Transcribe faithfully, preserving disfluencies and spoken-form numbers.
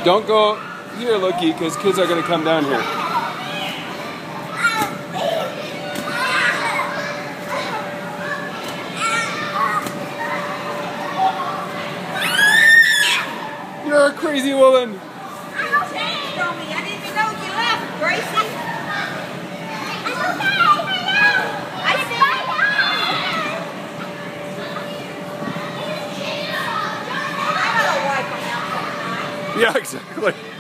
Don't go here, Lukey, because kids are going to come down here. You're a crazy woman. I didn't even know you left, Gracie. It's okay. I see. I gotta wipe them out. Yeah, exactly.